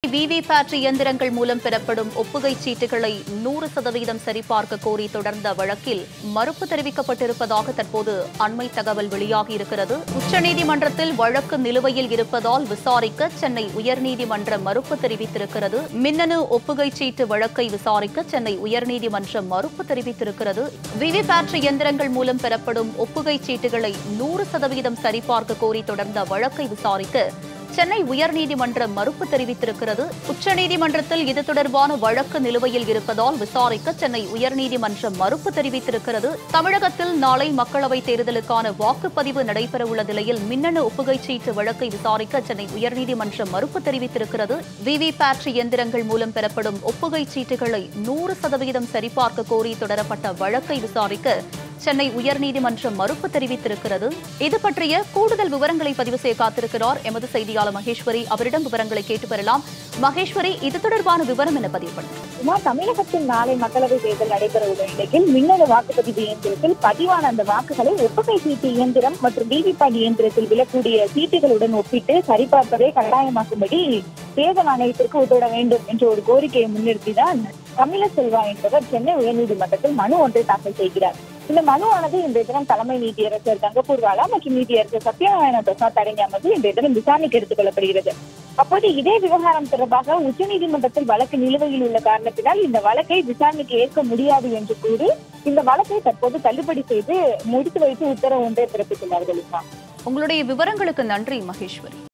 VVPAT இயந்திரங்கள் மூலம் பெறப்படும் ஒப்புகைச் சீட்டுகளை 100% சரிபார்க்க கோரி தொடர்ந்த வழக்கில் மறுப்பு தெரிவிக்கப்பட்டிருப்பதாக தற்போது அண்மை தகவல் வெளியாகியிருக்கிறது. உச்சநீதிமன்றத்தில் வழக்கு நிலுவையில் இருப்பதால் விசாரிக்க சென்னை உயர்நீதிமன்றம் மறுப்பு தெரிவித்திருக்கிறது. மின்னணு ஒப்புகைச் சீட்டு வழக்கை விசாரிக்க சென்னை உயர்நீதிமன்றம் மறுப்பு தெரிவித்திருக்கிறது. விவிபேட் இயந்திரங்கள் மூலம் பெறப்படும் ஒப்புகைச் சீட்டுகளை 100% சரிபார்க்க கோரி தொடர்ந்த வழக்கை விசாரிக்க சென்னை உயர்நீதிமன்றம் மறுப்பு தெரிவித்திருக்கிறது. உச்சநீதிமன்றத்தில் இது தொடர்பான வழக்கு நிலுவையில் இருப்பதால் விசாரிக்க சென்னை உயர்நீதிமன்றம் மறுப்பு தெரிவித்திருக்கிறது. தமிழகத்தில் நாளை மக்களவைத் தேர்தலுக்கான வாக்குப்பதிவு நடைபெறவுள்ள நிலையில் மின்னணு ஒப்புகைச் சீட்டு வழக்கை விசாரிக்க சென்னை உயர்நீதிமன்றம் மறுப்பு தெரிவித்திருக்கிறது. விவிபேட் இயந்திரங்கள் மூலம் பெறப்படும் ஒப்புகைச் சீட்டுகளை 100% சரிபார்க்க கோரி தொடரப்பட்ட வழக்கை விசாரிக்க சென்னை உயர்நீதிமன்றம் மறுப்பு தெரிவித்திருக்கிறது. இது பற்றிய கூடுதல் விவரங்களை பதிவு செய்ய காத்திருக்கிறார் எமது செய்தியாளர் மகேஸ்வரி. அவரிடம் விவரங்களை கேட்டு பெறலாம். மகேஸ்வரி, இது தொடர்பான விவரம் என பதிவு பண்ணுங்க. தமிழகத்தில் நாளை மக்களவைத் தேர்தல் நடைபெறவுள்ள நிலையில் மின்னணு வாக்குப்பதிவு இயந்திரத்தில் பதிவான அந்த வாக்குகளை ஒப்புகை சீட்டு இயந்திரம் மற்றும் விவிபேட் இயந்திரத்தில் விழக்கூடிய சீட்டுகளுடன் ஒப்பிட்டு சரிபார்ப்பதை கட்டாயமாக்கும்படி தேர்தல் ஆணையத்திற்கு உத்தரவிட வேண்டும் என்ற ஒரு கோரிக்கையை முன்னிறுத்திதான் தமிழசெல்வா என்பவர் சென்னை உயர்நீதிமன்றத்தில் மனு ஒன்றை தாக்கல் செய்கிறார். இந்த மனுவானது இன்றைய தினம் தலைமை நீதியரசர் தங்கப்பூர்வாலா மற்றும் நீதியரசர் சத்யநாராயண பிரசாத் அடங்கிய அமர்வு இன்றைய தினம் விசாரணைக்கு எடுத்துக் கொள்ளப்படுகிறது. அப்போது இதே விவகாரம் தொடர்பாக உச்சநீதிமன்றத்தில் வழக்கு நிலுவையில் உள்ள காரணத்தினால் இந்த வழக்கை விசாரணைக்கு ஏற்க முடியாது என்று கூறி இந்த வழக்கை தற்போது தள்ளுபடி செய்து முடித்து வைத்து உத்தரவு ஒன்றை பிறப்பித்துள்ளார்கள். உங்களுடைய விவரங்களுக்கு நன்றி மகேஸ்வரி.